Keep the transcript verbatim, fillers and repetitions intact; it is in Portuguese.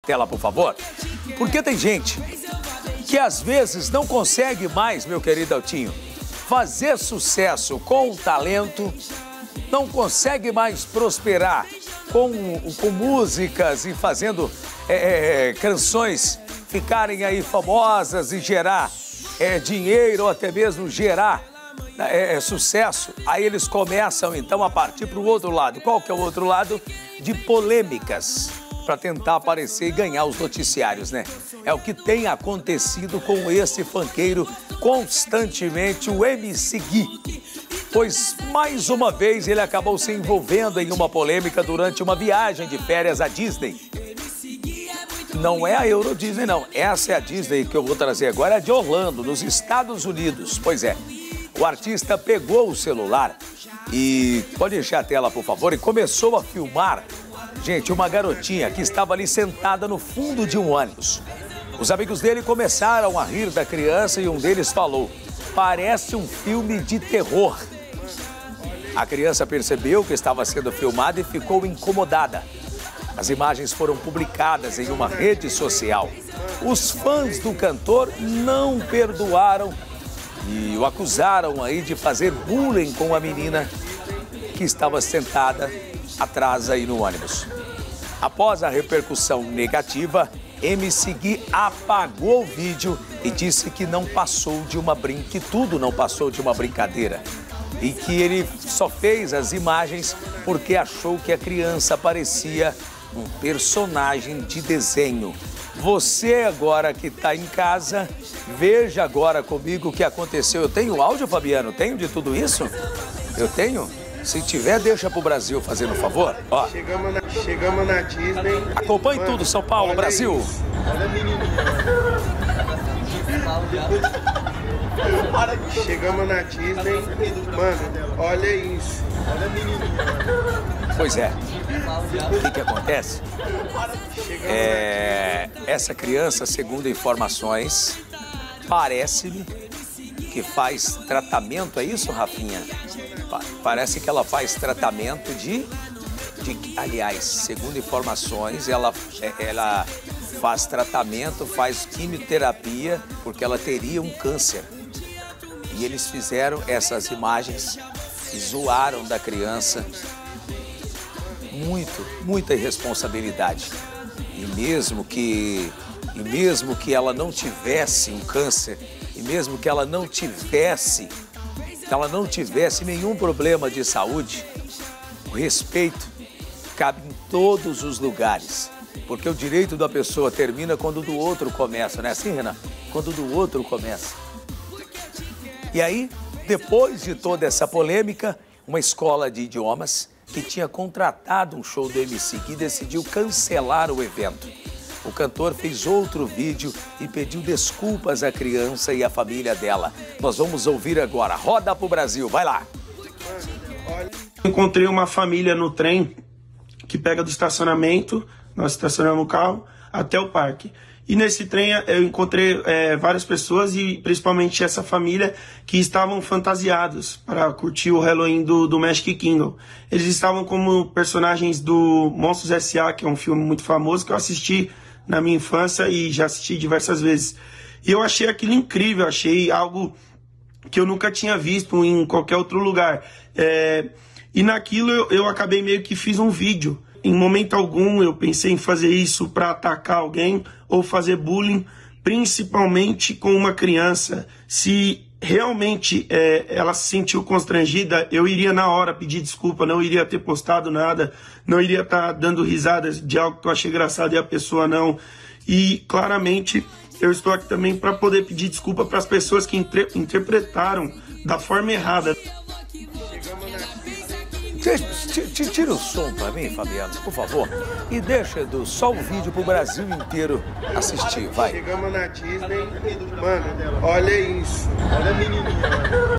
Tela, por favor. Porque tem gente que às vezes não consegue mais, meu querido Altinho, fazer sucesso com o talento, não consegue mais prosperar com, com músicas e fazendo é, canções ficarem aí famosas e gerar é, dinheiro ou até mesmo gerar é, sucesso. Aí eles começam então a partir para o outro lado. Qual que é o outro lado? De polêmicas, para tentar aparecer e ganhar os noticiários, né? É o que tem acontecido com esse funkeiro constantemente, o M C Gui. Pois, mais uma vez, ele acabou se envolvendo em uma polêmica durante uma viagem de férias à Disney. Não é a Euro Disney, não. Essa é a Disney que eu vou trazer agora, é de Orlando, nos Estados Unidos. Pois é, o artista pegou o celular e... Pode deixar a tela, por favor, e começou a filmar, gente, uma garotinha que estava ali sentada no fundo de um ônibus. Os amigos dele começaram a rir da criança e um deles falou: parece um filme de terror. A criança percebeu que estava sendo filmada e ficou incomodada. As imagens foram publicadas em uma rede social. Os fãs do cantor não perdoaram e o acusaram aí de fazer bullying com a menina que estava sentada atrás aí no ônibus. Após a repercussão negativa, M C Gui apagou o vídeo e disse que não passou de uma brin... que tudo não passou de uma brincadeira. E que ele só fez as imagens porque achou que a criança parecia um personagem de desenho. Você agora que está em casa, veja agora comigo o que aconteceu. Eu tenho áudio, Fabiano? Tenho de tudo isso? Eu tenho? Se tiver, deixa pro Brasil, fazendo um favor. Ó. Chegamos na, chegamos na Disney. Acompanhe Mano, tudo, São Paulo, Brasil. Isso. Olha a menininha. Chegamos na Disney. Mano, olha isso. Olha a menininha. Pois é. O que que acontece? É, essa criança, segundo informações, parece-me que faz tratamento, é isso, Rafinha? Parece que ela faz tratamento de, de... Aliás, segundo informações, ela, ela faz tratamento, faz quimioterapia, porque ela teria um câncer. E eles fizeram essas imagens e zoaram da criança. Muito, muita irresponsabilidade. E mesmo que, e mesmo que ela não tivesse um câncer, e mesmo que ela não tivesse, que ela não tivesse nenhum problema de saúde, o respeito cabe em todos os lugares. Porque o direito da pessoa termina quando o do outro começa, não é assim, Renan? Quando o do outro começa. E aí, depois de toda essa polêmica, uma escola de idiomas que tinha contratado um show do M C Gui decidiu cancelar o evento. O cantor fez outro vídeo e pediu desculpas à criança e à família dela. Nós vamos ouvir agora. Roda pro Brasil, vai lá. Encontrei uma família no trem que pega do estacionamento, nós estacionamos o carro, até o parque. E nesse trem eu encontrei é, várias pessoas e principalmente essa família que estavam fantasiados para curtir o Halloween do, do Magic Kingdom. Eles estavam como personagens do Monstros S A, que é um filme muito famoso que eu assisti na minha infância e já assisti diversas vezes. E eu achei aquilo incrível, achei algo que eu nunca tinha visto em qualquer outro lugar. É, e naquilo eu, eu acabei meio que fiz um vídeo. Em momento algum eu pensei em fazer isso para atacar alguém ou fazer bullying, principalmente com uma criança. Se realmente é, ela se sentiu constrangida, eu iria na hora pedir desculpa, não iria ter postado nada, não iria estar dando risadas de algo que eu achei engraçado e a pessoa não. E claramente eu estou aqui também para poder pedir desculpa para as pessoas que inter interpretaram da forma errada. Tira o som pra mim, Fabiano, por favor. E deixa do, só o vídeo pro Brasil inteiro assistir, vai. Chegamos na Disney. Mano, olha isso. Olha a menininha.